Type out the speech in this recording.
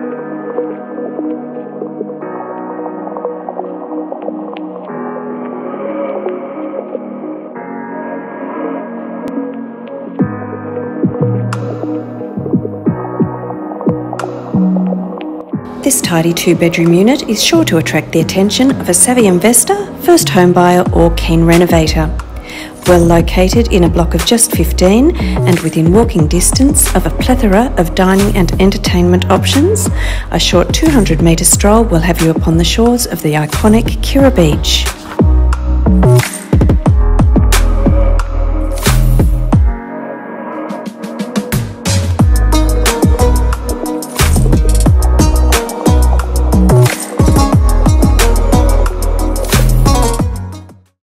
This tidy two-bedroom unit is sure to attract the attention of a savvy investor, first home buyer or keen renovator. Well located in a block of just 15 and within walking distance of a plethora of dining and entertainment options, a short 200-metre stroll will have you upon the shores of the iconic Kirra beach.